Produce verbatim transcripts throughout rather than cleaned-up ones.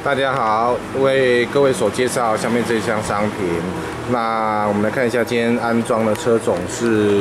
大家好，为各位所介绍下面这项商品。那我们来看一下，今天安装的车种是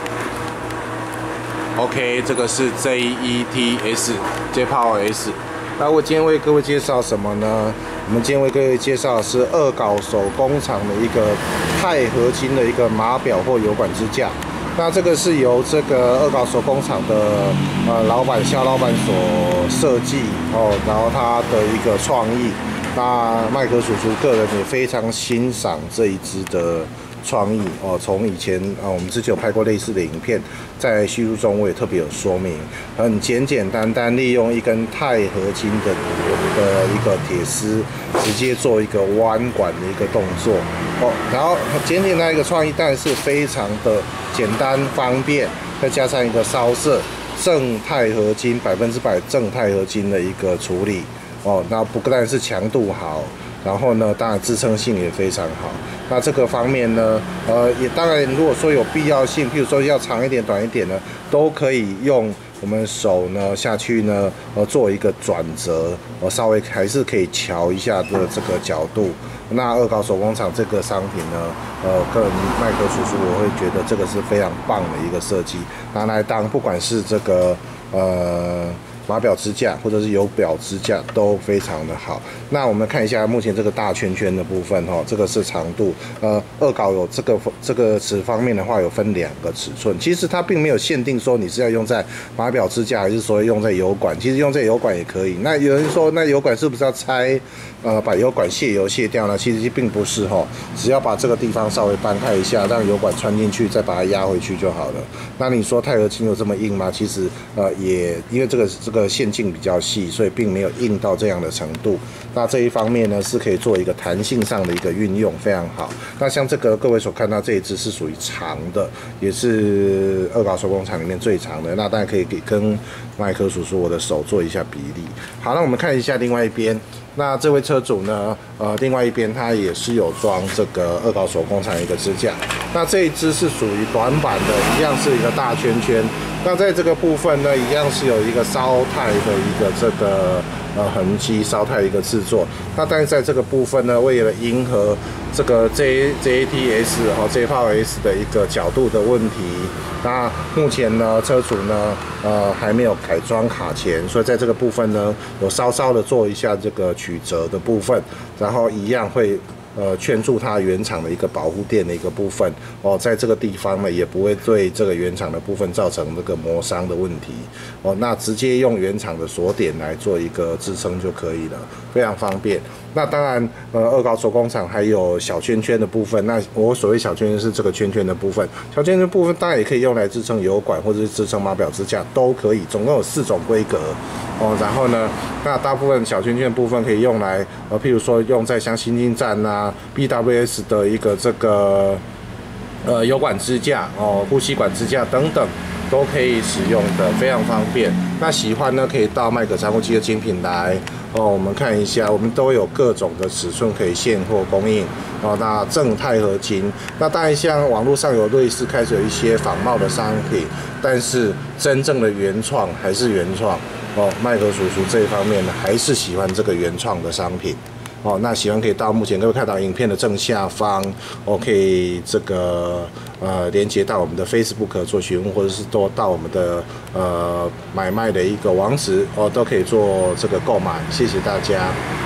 OK， 这个是 J E T S J Power S。那我今天为各位介绍什么呢？我们今天为各位介绍的是恶搞手工厂的一个钛合金的一个码表或油管支架。那这个是由这个恶搞手工厂的呃老板肖老板所设计哦，然后他的一个创意。那麦克叔叔个人也非常欣赏这一支的创意哦。从以前啊、呃，我们之前有拍过类似的影片，在叙述中我也特别有说明，很简简单单利用一根钛合金的的一个铁丝，直接做一个弯管的一个动作哦。然后简简单一个创意，但是非常的简单方便，再加上一个烧色正钛合金，百分之百正钛合金的一个处理哦。那不但是强度好，然后呢，当然支撑性也非常好。那这个方面呢，呃，也当然如果说有必要性，譬如说要长一点、短一点呢，都可以用我们手呢下去呢，呃，做一个转折，呃，稍微还是可以调一下的这个角度。那恶搞手工厂这个商品呢，呃，个人麦克叔叔我会觉得这个是非常棒的一个设计，拿来当不管是这个呃。码表支架或者是油表支架都非常的好。那我们看一下目前这个大圈圈的部分哈、哦，这个是长度。呃，恶搞有这个这个尺方面的话，有分两个尺寸。其实它并没有限定说你是要用在码表支架，还是说用在油管。其实用在油管也可以。那有人说，那油管是不是要拆？呃，把油管卸油卸掉呢？其实并不是哈、哦，只要把这个地方稍微搬开一下，让油管穿进去，再把它压回去就好了。那你说钛合金有这么硬吗？其实呃也因为这个这个。这个线径比较细，所以并没有硬到这样的程度。那这一方面呢，是可以做一个弹性上的一个运用，非常好。那像这个各位所看到这一支是属于长的，也是恶搞手工厂里面最长的。那当然可以给跟麦克叔叔我的手做一下比例。好，那我们看一下另外一边。那这位车主呢，呃，另外一边他也是有装这个恶搞手工厂一个支架。那这一支是属于短版的，一样是一个大圈圈。那在这个部分呢，一样是有一个烧钛的一个这个呃痕迹，烧钛一个制作。那但是在这个部分呢，为了迎合这个 J J T S 和 J Power S 的一个角度的问题，那目前呢，车主呢，呃，还没有改装卡钳，所以在这个部分呢，有稍稍的做一下这个曲折的部分，然后一样会。呃，圈住它原厂的一个保护垫的一个部分哦，在这个地方呢，也不会对这个原厂的部分造成这个磨伤的问题哦。那直接用原厂的锁点来做一个支撑就可以了，非常方便。那当然，呃，恶搞手工厂还有小圈圈的部分。那我所谓小圈圈是这个圈圈的部分，小圈圈部分当然也可以用来支撑油管或者是支撑码表支架都可以，总共有四种规格哦。然后呢，那大部分小圈圈的部分可以用来，呃，譬如说用在像新进站啊。B W S 的一个这个呃油管支架哦，呼吸管支架等等都可以使用的，非常方便。那喜欢呢，可以到麦可查木机的精品来哦，我们看一下，我们都有各种的尺寸可以现货供应哦。那正钛合金，那当然像网络上有类似开始有一些仿冒的商品，但是真正的原创还是原创哦。麦可叔叔这一方面呢，还是喜欢这个原创的商品。哦，那喜欢可以到目前各位看到影片的正下方，哦，可以这个呃连接到我们的 Facebook 做询问，或者是多到我们的呃买卖的一个网址，哦，都可以做这个购买。谢谢大家。